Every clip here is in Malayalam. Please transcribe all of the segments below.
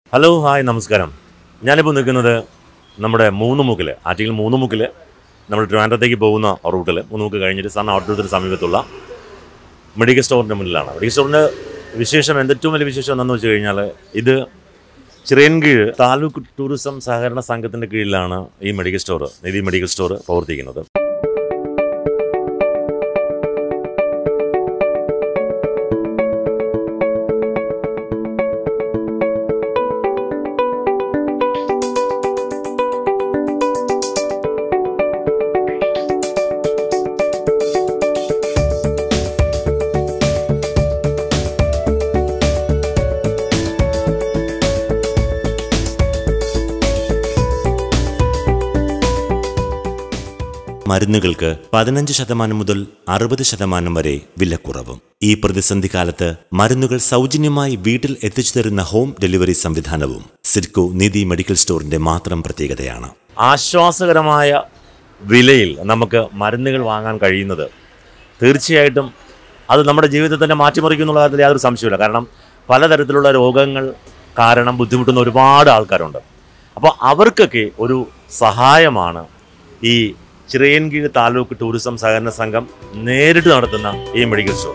ഹലോ ഹായ് നമസ്കാരം. ഞാനിപ്പോൾ നിൽക്കുന്നത് നമ്മുടെ മൂന്നുമുക്കിൽ, ആറ്റിങ്ങൽ മൂന്നുമുക്കിൽ നമ്മൾ ട്രിവാൻഡ്രത്തേക്ക് പോകുന്ന റൂട്ടിൽ മൂന്നുമുക്ക് കഴിഞ്ഞിട്ട് സൺ ഔട്ട്ലെറ്റിന് സമീപത്തുള്ള മെഡിക്കൽ സ്റ്റോറിൻ്റെ മുന്നിലാണ്. മെഡിക്കൽ സ്റ്റോറിൻ്റെ വിശേഷം ഏറ്റവും വലിയ വിശേഷം എന്താണെന്ന് വെച്ച് കഴിഞ്ഞാൽ ഇത് ചിറയൻകീഴ് താലൂക്ക് ടൂറിസം സഹകരണ സംഘത്തിൻ്റെ കീഴിലാണ് ഈ medical store, Nidhi medical store പ്രവർത്തിക്കുന്നത്. മരുന്നുകൾക്ക് 15% മുതൽ 60% വരെ വിലക്കുറവും. ഈ പ്രതിസന്ധി കാലത്ത് മരുന്നുകൾ സൗജന്യമായി വീട്ടിൽ എത്തിച്ചു തരുന്ന ഹോം ഡെലിവറി സംവിധാനവും സിഡ്കോ നിധി മെഡിക്കൽ സ്റ്റോറിന്റെ മാത്രം പ്രത്യേകതയാണ്. ആശ്വാസകരമായ വിലയിൽ നമുക്ക് മരുന്നുകൾ വാങ്ങാൻ കഴിയുന്നത് തീർച്ചയായിട്ടും അത് നമ്മുടെ ജീവിതത്തെ തന്നെ മാറ്റിമറിക്കുന്നുള്ള കാര്യത്തിൽ യാതൊരു സംശയമില്ല. കാരണം പലതരത്തിലുള്ള രോഗങ്ങൾ കാരണം ബുദ്ധിമുട്ടുന്ന ഒരുപാട് ആൾക്കാരുണ്ട്. അപ്പോൾ അവർക്കൊക്കെ ഒരു സഹായമാണ് ഈ ചിറയൻകീഴ് താലൂക്ക് ടൂറിസം സഹകരണ സംഘം നേരിട്ട് നടത്തുന്ന ഈ മെഡിക്കൽ സ്റ്റോർ.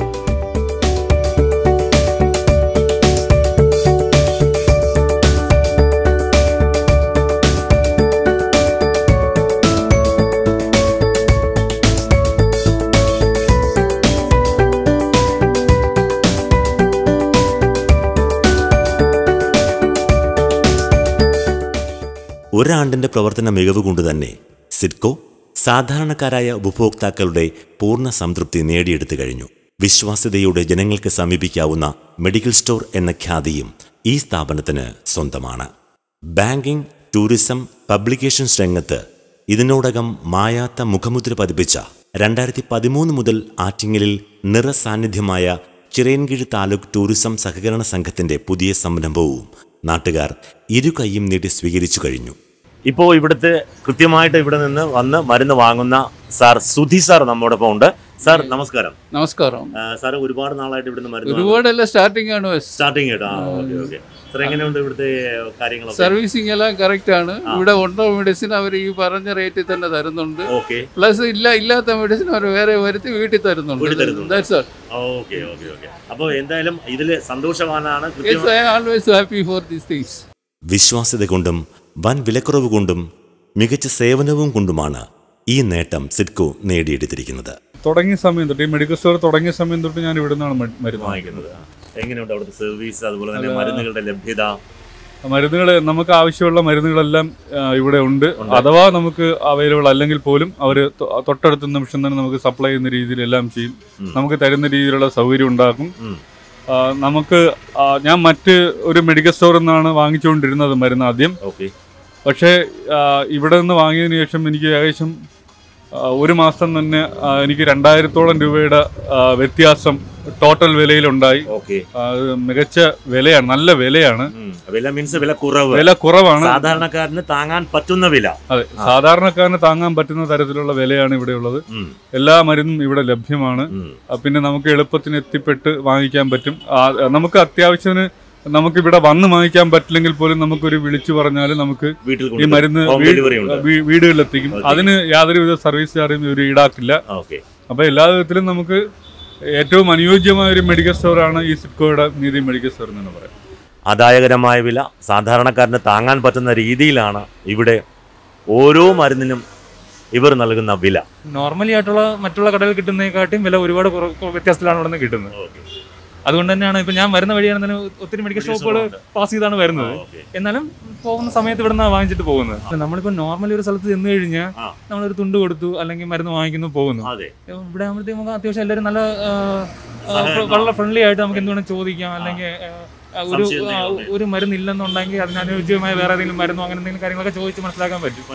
ഒരാണ്ടിന്റെ പ്രവർത്തന മികവ് കൊണ്ട് തന്നെ സിഡ്കോ സാധാരണക്കാരായ ഉപഭോക്താക്കളുടെ പൂർണ്ണ സംതൃപ്തി നേടിയെടുത്തു കഴിഞ്ഞു. വിശ്വാസ്യതയോടെ ജനങ്ങൾക്ക് സമീപിക്കാവുന്ന മെഡിക്കൽ സ്റ്റോർ എന്ന ഖ്യാതിയും ഈ സ്ഥാപനത്തിന് സ്വന്തമാണ്. ബാങ്കിംഗ്, ടൂറിസം, പബ്ലിക്കേഷൻസ് രംഗത്ത് ഇതിനോടകം മായാത്ത മുഖമുദ്ര പതിപ്പിച്ച 2013 മുതൽ ആറ്റിങ്ങലിൽ നിറസാന്നിധ്യമായ ചിറയൻകീഴ് താലൂക്ക് ടൂറിസം സഹകരണ സംഘത്തിന്റെ പുതിയ സംരംഭവും നാട്ടുകാർ ഇരു കൈയും നീട്ടി സ്വീകരിച്ചു കഴിഞ്ഞു. ഇപ്പോൾ ഇവിടുത്തെ കൃത്യമായിട്ട് ഇവിടെ നിന്ന് വന്ന് മരുന്ന് വാങ്ങുന്ന സാർ സുധി സാർ നമ്മോടൊപ്പം ഉണ്ട്. സാർ നമസ്കാരം. നമസ്കാരം സാർ. ഒരുപാട് നാളായിട്ട് ഇവിടുന്ന് മരുന്ന് ഒരുപാടല്ല, സ്റ്റാർട്ടിംഗ് ആണ്. സാർ എങ്ങനെയുണ്ട് ഇവിടുത്തെ കാര്യങ്ങൾ? സർവീസിംഗ് എല്ലാം കറക്റ്റ് ആണ്. ഇവിടെ ഉണ്ടോ മെഡിസിൻ അവർ ഈ പറഞ്ഞ റേറ്റിൽ തന്നെ തരുന്നുണ്ട്. പ്ലസ് ഇല്ലാത്ത മെഡിസിൻ അവർ വേറെ വരുത്തി വീട്ടിൽ തരുന്നുണ്ട്. അപ്പോൾ എന്തായാലും ഇതില് സന്തോഷവാനാണ്. Always happy for these things. വിശ്വാസ്യത കൊണ്ടും വൻ വിലക്കുറവ് കൊണ്ടും മികച്ച സേവനവും കൊണ്ടുമാണ് ഈ നേട്ടം സിഡ്കോ നേടിയെടുത്തിരിക്കുന്നത്. തുടങ്ങിയ സമയം തൊട്ട്, ഈ മെഡിക്കൽ സ്റ്റോർ തുടങ്ങിയ സമയം തൊട്ട് ഞാൻ ഇവിടെ നിന്നാണ് മരുന്ന് വാങ്ങിക്കുന്നത്. എങ്ങനെയുണ്ട് അവിടുത്തെ സർവീസ്, അതുപോലെ തന്നെ മരുന്നുകളുടെ ലഭ്യത? മരുന്നുകൾ, നമുക്ക് ആവശ്യമുള്ള മരുന്നുകളെല്ലാം ഇവിടെ ഉണ്ട്. അഥവാ നമുക്ക് അവൈലബിൾ അല്ലെങ്കിൽ പോലും അവർ തൊട്ടടുത്ത നിമിഷം തന്നെ നമുക്ക് സപ്ലൈ ചെയ്യുന്ന രീതിയിൽ എല്ലാം ചെയ്യും. നമുക്ക് തരുന്ന രീതിയിലുള്ള സൗകര്യം ഉണ്ടാക്കും. നമുക്ക് ഞാൻ മറ്റ് ഒരു മെഡിക്കൽ സ്റ്റോറിൽ നിന്നാണ് വാങ്ങിച്ചുകൊണ്ടിരുന്നത് മരുന്ന് ആദ്യം. പക്ഷേ ഇവിടെ നിന്ന് വാങ്ങിയതിന് ശേഷം എനിക്ക് ഏകദേശം ഒരു മാസം തന്നെ എനിക്ക് 2000-ഓളം രൂപയുടെ വ്യത്യാസം ടോട്ടൽ വിലയിലുണ്ടായി. മികച്ച വിലയാണ്, നല്ല വിലയാണ്. വില കുറവാണ്, സാധാരണക്കാരന് താങ്ങാൻ പറ്റുന്ന വില. അതെ, സാധാരണക്കാരന് താങ്ങാൻ പറ്റുന്ന തരത്തിലുള്ള വിലയാണ് ഇവിടെ ഉള്ളത്. എല്ലാ മരുന്നും ഇവിടെ ലഭ്യമാണ്. പിന്നെ നമുക്ക് എളുപ്പത്തിന് എത്തിപ്പെട്ട് വാങ്ങിക്കാൻ പറ്റും. നമുക്ക് അത്യാവശ്യത്തിന് നമുക്ക് ഇവിടെ വന്ന് വാങ്ങിക്കാൻ പറ്റില്ലെങ്കിൽ പോലും നമുക്കൊരു വിളിച്ചു പറഞ്ഞാൽ നമുക്ക് ഈ മരുന്ന് വീടുകളിലെത്തിക്കും. അതിന് യാതൊരുവിധ സർവീസ് ചാർജും ഇവർ ഈടാക്കില്ല. അപ്പൊ എല്ലാ വിധത്തിലും നമുക്ക് ഏറ്റവും അനുയോജ്യമായ ഒരു മെഡിക്കൽ സ്റ്റോറാണ് ഈ സിഡ്കോയുടെ നിധി മെഡിക്കൽ സ്റ്റോർ എന്ന് പറയാം. ആദായകരമായ വില, സാധാരണക്കാരന് താങ്ങാൻ പറ്റുന്ന രീതിയിലാണ് ഇവിടെ ഓരോ മരുന്നിനും ഇവർ നൽകുന്ന വില. നോർമലി ആയിട്ടുള്ള മറ്റുള്ള കടകളിൽ കിട്ടുന്നതിനെക്കാട്ടും വില ഒരുപാട് വ്യത്യാസത്തിലാണ് ഇവിടെ നിന്ന് കിട്ടുന്നത്. അതുകൊണ്ട് തന്നെയാണ് ഇപ്പം ഞാൻ വരുന്ന വഴിയാണെന്നാലും ഒത്തിരി മെഡിക്കൽ ഷോപ്പുകൾ പാസ് ചെയ്താണ് വരുന്നത്. എന്നാലും പോകുന്ന സമയത്ത് ഇവിടെ നിന്നാണ് വാങ്ങിച്ചിട്ട് പോകുന്നത്. നമ്മളിപ്പോൾ നോർമലി ഒരു സ്ഥലത്ത് ചെന്ന് കഴിഞ്ഞാൽ നമ്മളൊരു തുണ്ട് കൊടുത്തു അല്ലെങ്കിൽ മരുന്ന് വാങ്ങിക്കുന്നു പോകുന്നു. ഇവിടെ ആകുമ്പോഴത്തേക്ക് നമുക്ക് അത്യാവശ്യം എല്ലാവരും നല്ല വളരെ ഫ്രണ്ട്ലി ആയിട്ട് നമുക്ക് എന്തുവേണം ചോദിക്കാം. അല്ലെങ്കിൽ ഒരു മരുന്നില്ലെന്നുണ്ടെങ്കിൽ അതിനനുയോജ്യമായ വേറെ ഏതെങ്കിലും മരുന്നോ അങ്ങനെ എന്തെങ്കിലും കാര്യങ്ങളൊക്കെ ചോദിച്ച് മനസ്സിലാക്കാൻ പറ്റും.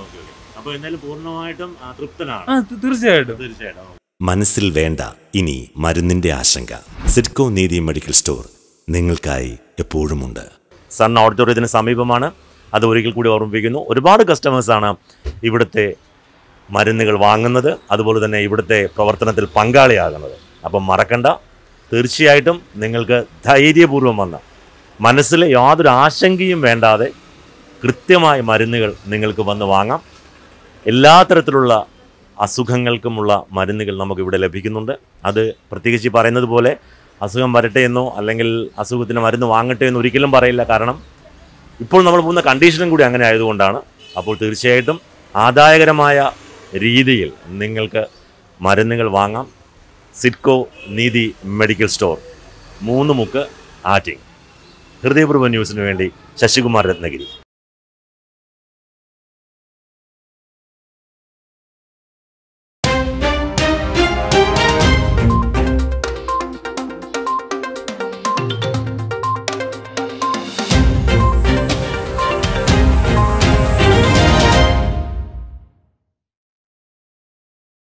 തീർച്ചയായിട്ടും. മനസ്സിൽ വേണ്ട ഇനി മരുന്നിന്റെ ആശങ്ക. സിഡ്കോ നീതി മെഡിക്കൽ സ്റ്റോർ നിങ്ങൾക്കായി എപ്പോഴുമുണ്ട്. സൺ ഓഡിറ്റോറിയത്തിന് സമീപമാണ്. അത് ഒരിക്കൽ കൂടി ഓർമ്മിപ്പിക്കുന്നു. ഒരുപാട് കസ്റ്റമേഴ്സാണ് ഇവിടുത്തെ മരുന്നുകൾ വാങ്ങുന്നത്, അതുപോലെ തന്നെ ഇവിടുത്തെ പ്രവർത്തനത്തിൽ പങ്കാളിയാകുന്നത്. അപ്പം മറക്കണ്ട, തീർച്ചയായിട്ടും നിങ്ങൾക്ക് ധൈര്യപൂർവ്വം വന്ന് മനസ്സിൽ യാതൊരു ആശങ്കയും വേണ്ടാതെ കൃത്യമായ മരുന്നുകൾ നിങ്ങൾക്ക് വന്ന് വാങ്ങാം. എല്ലാ തരത്തിലുള്ള അസുഖങ്ങൾക്കുമുള്ള മരുന്നുകൾ നമുക്കിവിടെ ലഭിക്കുന്നുണ്ട്. അത് പ്രത്യേകിച്ച് പറയുന്നത് പോലെ അസുഖം വരട്ടെ എന്നോ അല്ലെങ്കിൽ അസുഖത്തിന് മരുന്ന് വാങ്ങട്ടെ എന്നോ ഒരിക്കലും പറയില്ല. കാരണം ഇപ്പോൾ നമ്മൾ പോകുന്ന കണ്ടീഷനും കൂടി അങ്ങനെ ആയതുകൊണ്ടാണ്. അപ്പോൾ തീർച്ചയായിട്ടും ആദായകരമായ രീതിയിൽ നിങ്ങൾക്ക് മരുന്നുകൾ വാങ്ങാം. സിഡ്കോ നീതി മെഡിക്കൽ സ്റ്റോർ, 3 മുക്ക്, ആറ്റിങ്. ഹൃദയപൂർവ്വ ന്യൂസിന് വേണ്ടി ശശികുമാർ രത്നഗിരി.